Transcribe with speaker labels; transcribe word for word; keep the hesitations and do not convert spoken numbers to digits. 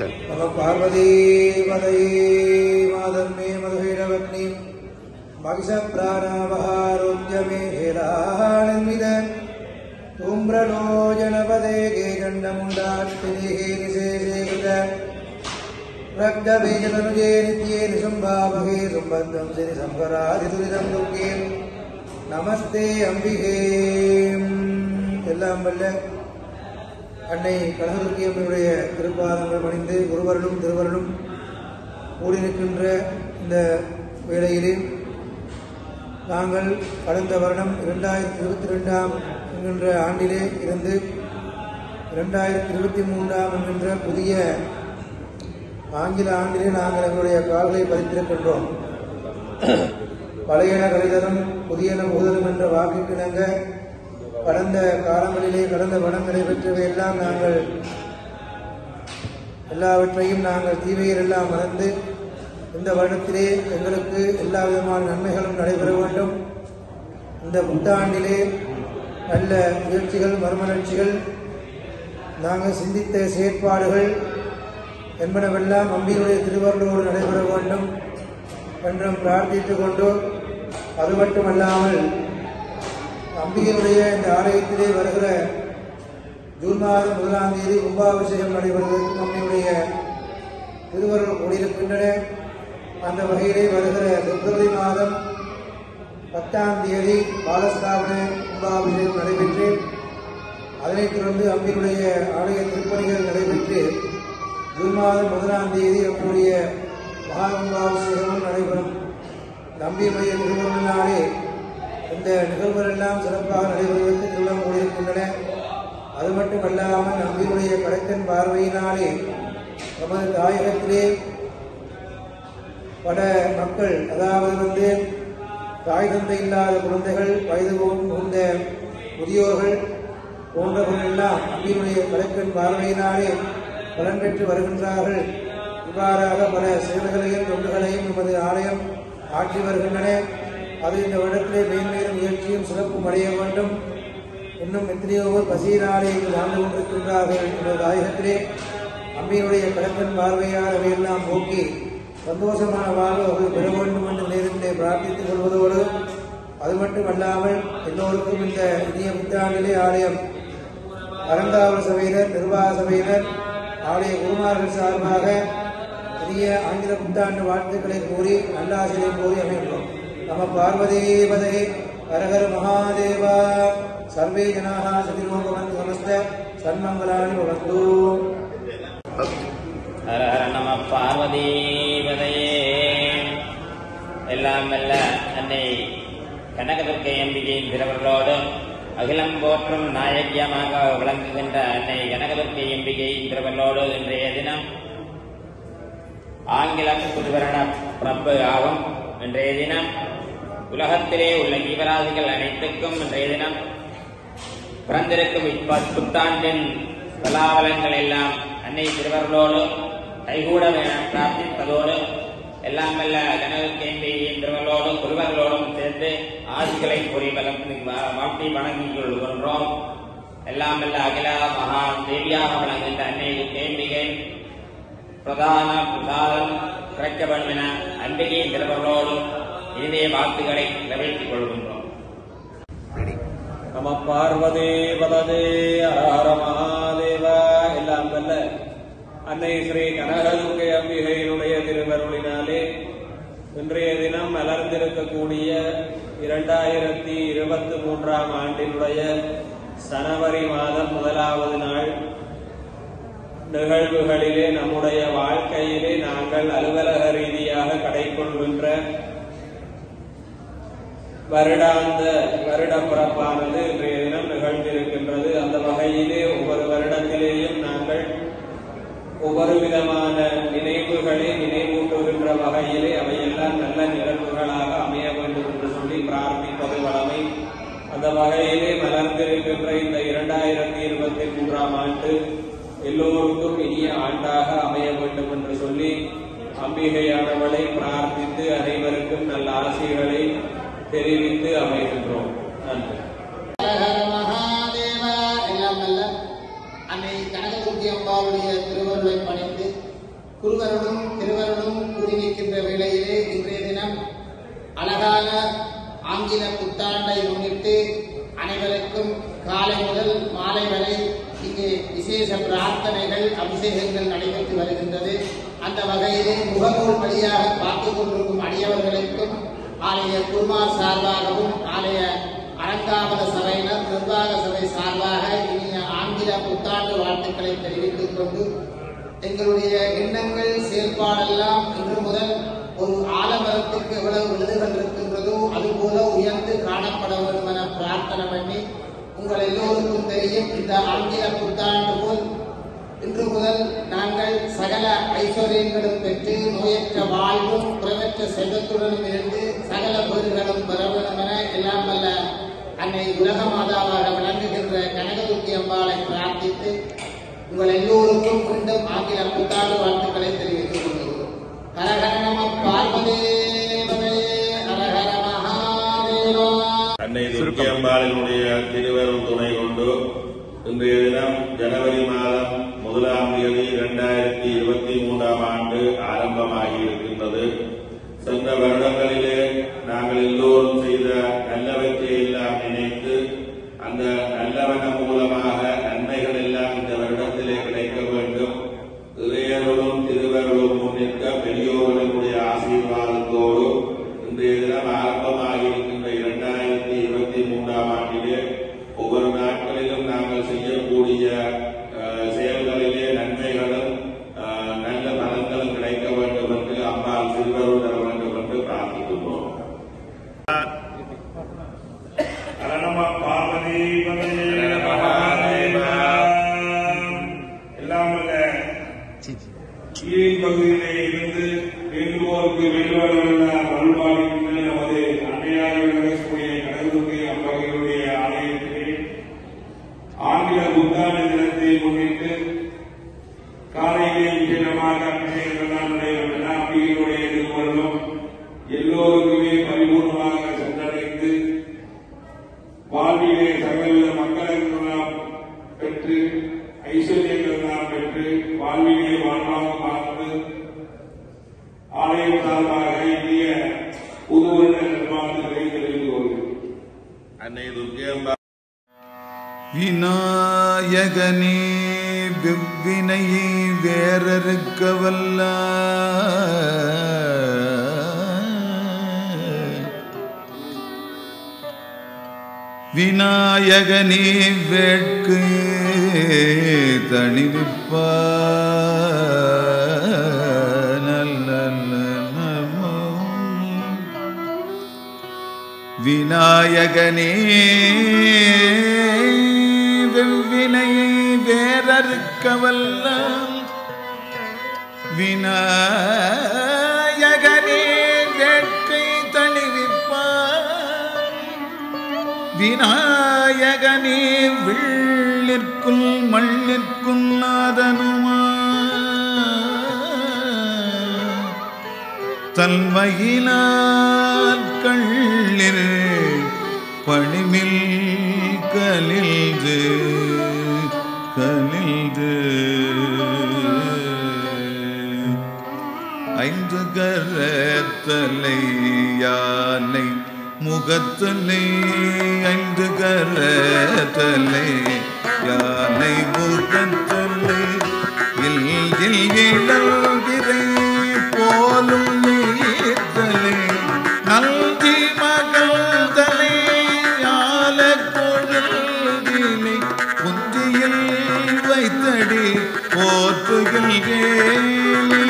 Speaker 1: நம பார்வதி பதையே மாதர்மே மதுகைரவக்னி மகிஷ பிராணாவஹாரோக்கியமே ஹேரானன்மித தூம்ரலோஜனபதே கேஜண்டமுண்டாஷ்டினே நிசேஷேகித ரக்தபீஜதனுஜே நித்யே நிசம்பாவகே சும்பந்தம் சிறி சம்பராதிதுரிதம் துர்கே நமஸ்தே அம்பிகே. எல்லாம் வல்ல அன்னை கனகதுர்க்கி அம்மையுடைய திருப்பாதங்கள் பணிந்து குருவர்களும் திருவர்களும் கூடி நிற்கின்ற இந்த வேளையிலே நாங்கள் கடந்த வருடம் இரண்டாயிரத்தி இருபத்தி ரெண்டாம் என்கின்ற ஆண்டிலே இருந்து இரண்டாயிரத்தி இருபத்தி மூன்றாம் என்கின்ற புதிய ஆங்கில ஆண்டிலே நாங்கள் எங்களுடைய கால்களை பதித்திருக்கின்றோம். பழையன கழிதலும் புதியன புகுதலும் என்ற வாக்கிற்கிணங்க கடந்த காலங்களிலே கடந்த வடங்களை பெற்றவை எல்லாம் நாங்கள் எல்லாவற்றையும் நாங்கள் தீமையில் எல்லாம் மறந்து இந்த வருடத்திலே எங்களுக்கு எல்லா விதமான நன்மைகளும் நடைபெற வேண்டும். இந்த புத்தாண்டிலே நல்ல முயற்சிகள் மறுமலர்ச்சிகள் நாங்கள் சிந்தித்த செயற்பாடுகள் என்பனவெல்லாம் அம்பியுடைய திருவருளோடு நடைபெற வேண்டும் என்றும் பிரார்த்தித்துக் கொண்டு அது மட்டுமல்லாமல் அம்பிகையுடைய இந்த ஆலயத்திலே வருகிற ஜூன் மாதம் முதலாம் தேதி கும்பாபிஷேகம் நடைபெறுவதற்கு அம்மையுடைய திருவருள் கூடியிருக்கின்றன. அந்த வகையிலே வருகிற பிப்ரவரி மாதம் பத்தாம் தேதி பாலஸ்தாபன கும்பாபிஷேகம் நடைபெற்று அதனைத் தொடர்ந்து அம்பியுடைய ஆலய திருப்பணிகள் நடைபெற்று ஜூன் மாதம் முதலாம் தேதி நம்முடைய மகா கும்பாபிஷேகமும் நடைபெறும். நம்பியுடைய திருவருளினாலே இந்த நிகழ்வுகள் எல்லாம் சிறப்பாக நடைபெறுவதற்கு திருவிழம் கூடியிருக்கின்றன. அது மட்டுமல்லாமல் நம்பியுடைய கடைக்கன் பார்வையினாலே நமது தாயகத்திலே பல மக்கள், அதாவது வந்து தாய் தந்தை இல்லாத குழந்தைகள், வயது புகுந்த முதியோர்கள் போன்றவர்கள் எல்லாம் நம்பியுடைய கடைக்கன் பார்வையினாலே பலன் பெற்று வருகின்றார்கள். இவ்வாறாக பல சேவைகளையும் தொண்டுகளையும் நமது ஆலயம் ஆற்றி வருகின்றன. அது இந்த வருடத்திலே மேன்மேலும் முயற்சியும் சிறப்பும் அடைய வேண்டும். இன்னும் எத்தனையோ பசியினாலே வாழ்ந்து கொண்டிருக்கின்றார்கள். இந்த தாயகத்திலே அம்மையுடைய கடற்கன் பார்வையால் அவையெல்லாம் போக்கி சந்தோஷமான வாழ்வு அவர்கள் பெற வேண்டும் என்று நேரத்திலே பிரார்த்தித்துக் கொள்வதோடு அது மட்டுமல்லாமல் எல்லோருக்கும் இந்த இனிய புத்தாண்டிலே ஆலயம் அறங்காவல் சபையினர், நிர்வாக சபையினர், ஆலய குருமார்கள் சார்பாக இனிய ஆங்கில புத்தாண்டு வாழ்த்துக்களை கூறி நல்லாசிரியை கூறி அமைகின்றோம். நம பார்வதி பதையே ஹரஹர மகாதேவா. சர்வே ஜனாஹ சுகினோ பவந்து நமஸ்த சன்மங்களானி பவந்து.
Speaker 2: ஹர ஹர நம பார்வதி பதையே. எல்லாம் வல்ல அன்னை கனகதுர்க்கை அம்பிகையின் திருவருளோடு அகிலம் போற்றும் நாயக்கியமாக விளங்குகின்ற அன்னை கனகதுர்க்கை அம்பிகையின் திருவருளோடு இன்றைய தினம் ஆங்கிலம் புதுவருட பிறப்பு ஆகும். இன்றைய தினம் உலகத்திலே உள்ள ஜீவராசிகள் அனைத்துக்கும் இன்றைய தினம் பிறந்திருக்கும் புத்தாண்டின் பலாபலங்கள் எல்லாம் அன்னை திருவருளோடு கைகூட பிரார்த்திப்பதோடு எல்லாம் வல்ல கனகதுர்க்கையின் திருவருளோடு குருவர்களோடும் சேர்ந்து ஆசிகளை கூறி வாழ்த்தி வணங்கிக் கொள்கின்றோம். எல்லாம் வல்ல அகில மகா தேவியாக வழங்குகின்ற அன்னை தேம்பிகை பிரதான பிரசாதம் கிடைக்க வேண்டும் என அன்பிகையின் திருவருளோடு இனிய வாக்குகளை நிறைவேற்றிக் கொள்கின்றோம்.
Speaker 3: நம பார்வதி பததே ஹர மகாதேவா. எல்லாம் வல்ல அன்னை ஸ்ரீ கனகதுர்க்கை அம்பிகையினுடைய திருவருளினாலே இன்றைய தினம் மலர்ந்திருக்கக்கூடிய இரண்டாயிரத்தி இருபத்தி மூன்றாம் ஆண்டினுடைய சனவரி மாதம் முதலாவது நாள் நிகழ்வுகளிலே நம்முடைய வாழ்க்கையிலே நாங்கள் அலுவலக ரீதியாக கடைக்கொள்கின்ற வருடாந்த வருட பிறப்பானது இன்றைய தினம் நிகழ்ந்திருக்கின்றது. அந்த வகையிலே ஒவ்வொரு வருடத்திலேயும் நாங்கள் ஒவ்வொரு விதமான நினைவுகளை நினைவூட்டுகின்ற வகையிலே அவையெல்லாம் நல்ல நிகழ்வுகளாக அமைய வேண்டும் என்று சொல்லி பிரார்த்திப்பது வழமை. அந்த வகையிலே மலர்ந்திருக்கின்ற இந்த இரண்டாயிரத்தி இருபத்தி மூன்றாம் ஆண்டு எல்லோருக்கும் இனிய ஆண்டாக அமைய வேண்டும் என்று சொல்லி அம்பிகையானவளை பிரார்த்தித்து அனைவருக்கும் நல்ல ஆசைகளை தெரிவித்து அமைகின்றோம். நன்றி.
Speaker 4: மகாதேவா. எல்லாம் நல்ல அன்னை கனகதுர்க்கை அம்பாளுடைய திருவருளை பணிந்து குருவருடும் திருவருடும் கூடி நிற்கின்ற வேளையிலே இன்றைய தினம் அழகான ஆங்கில புத்தாண்டை முன்னிட்டு அனைவருக்கும் காலை முதல் மாலை வரை இங்கே விசேஷ பிரார்த்தனைகள் அபிஷேகங்கள் நடைபெற்று வருகின்றது. அந்த வகையிலே முகநூல் வழியாக பார்த்துக் கொண்டிருக்கும் அடியவர்களுக்கும் ஆலய குருமார் சார்பாகவும் ஆலய அறங்காவல சபையினர் நிர்வாக சபை சார்பாக இனிய ஆங்கில புத்தாண்டு வாழ்த்துக்களை தெரிவித்துக் கொண்டு எங்களுடைய எண்ணங்கள் செயல்பாடெல்லாம் இன்று முதல் ஒரு ஆலமரத்துக்கு எவ்வளவு விழுதுகள் இருக்கின்றதோ அதுபோல உயர்ந்து காணப்பட வேண்டும் என பிரார்த்தனை பண்ணி, உங்கள் எல்லோருக்கும் தெரியும் இந்த ஆங்கில புத்தாண்டு போல் இன்று முதல் நாங்கள் சகல ஐஸ்வர்யங்களும் பெற்று நோயற்ற வாழ்வும் குறைவற்ற செல்வத்துடனும் இருந்து சகல பேறுகளும் பெற வேண்டும் என எல்லாம் வல்ல அன்னை உலக மாதாவாக விளங்குகின்ற கனகதுர்க்கி அம்பாளை பிரார்த்தித்து உங்கள் எல்லோருக்கும் மீண்டும் ஆங்கில புத்தாண்டு வாழ்த்துக்களை தெரிவித்துக் கொள்கிறோம். ஹரஹர நம பார்வதேவனே, ஹரஹர மகாதேவா.
Speaker 5: அன்னை துர்க்கி அம்பாளினுடைய திருவருள் துணை கொண்டு இன்றைய தினம் ஜனவரி மாதம் முதலாம் தேதி இரண்டாயிரத்தி இருபத்தி மூன்றாம் ஆண்டு ஆரம்பமாகி இருக்கின்றது. சென்ற வருடங்களிலே நாங்கள் எல்லோரும் செய்த நல்லவற்றை எல்லாம் நினைத்து அந்த நல்லவன மூலமாக நன்மைகள் எல்லாம் இந்த வருடத்திலே கிடைக்க வேண்டும். இறையருளும் திருவருளும் முன்னிற்க பெரியோர்களுடைய ஆசீர்வாதத்தோடு இன்றைய தினம் ஆரம்பமாகி இருக்கின்ற இரண்டாயிரத்தி இருபத்தி மூன்றாம் ஆண்டிலே ஒவ்வொரு நாட்களிலும் நாங்கள் செய்யக்கூடிய செயல்களிலே நன்மைகளும் நல்ல பலன்களும் கிடைக்க வேண்டும் என்று அம்பாள் திருவருள் தர வேண்டும் என்று பிரார்த்திக்கின்றோம்.
Speaker 6: பகுதியிலே இருந்து வேண்டுவோருக்கு வேண்டுவதல்ல அருள்பாலிக்கின்ற நமது அன்னையாக விளங்கக்கூடிய கனகதுர்க்கி அம்பாளுடைய ஆலயத்திலே ஆங்கில புத்தாண்டு தினத்தை முன்னிட்டு காலையிலே விசேஷமாக அபிஷேகங்களால் நடைபெற்ற அம்பிகையுடைய திருவருளும் எல்லோருக்குமே பரிபூர்ணமாக சென்றடைந்து வாழ்விலே சகல மக்களெல்லாம் பெற்று ஐஸ்வர்யங்கள் நாம் பெற்று வாழ்விலே வாழ்வாக பார்த்து ஆலயம் சார்பாக இந்திய புதுவருட நிர்வாகத்தை தெரிவித்துக் கொள்கிறோம்.
Speaker 5: அன்னை துர்க்கி அம்பாள்
Speaker 7: விநாயகனே வெவ்வினையை வேறறுக்க வல்ல விநாயகனே வேட்கு தணிவிப்ப விநாயகனே வெவ்வினையை வேறறுக்க வல்ல விநாயகனே வேட்கை தணிவிப்பார் விநாயகனே வில்லிற்குள் மண்ணிற்குள் நாதனுமா தன்மையினார் கள்ளிர் பணிமில் கலில்து கலில்து ஐந்து கரத்தலை யானை முகத்தலை ஐந்து கரத்தலை யானை முகத்தலை இல் இல் இழல்கிறை போலும் நீர்த்தலை நல்கி மகள் தலை யால கொழுதிலை குந்தியில் வைத்தடி போற்றுகின்றேன்